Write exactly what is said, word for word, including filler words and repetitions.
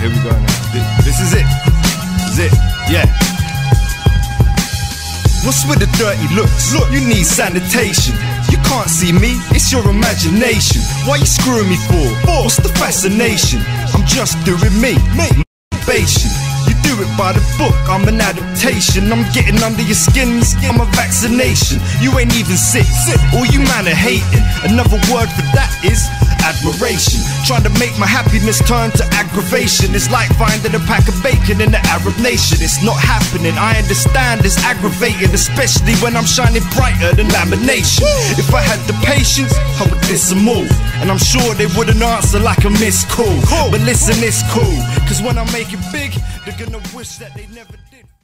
Here we go now. This, this is it. This is it. Yeah. What's with the dirty looks? Look, you need sanitation. You can't see me, it's your imagination. Why you screwing me for? What's the fascination? I'm just doing me. Motivation. You do it by the book, I'm an adaptation. I'm getting under your skin, I'm a vaccination. You ain't even sick, all you man are hating. Another word for that is admiration. Trying to make my happiness turn to aggravation. It's like finding a pack of bacon in the Arab nation. It's not happening, I understand it's aggravating, especially when I'm shining brighter than lamination. If I had the patience, I would diss them all, and I'm sure they wouldn't answer like a missed call. But listen, it's cool, cause when I make it big, they're gonna wish that they never did.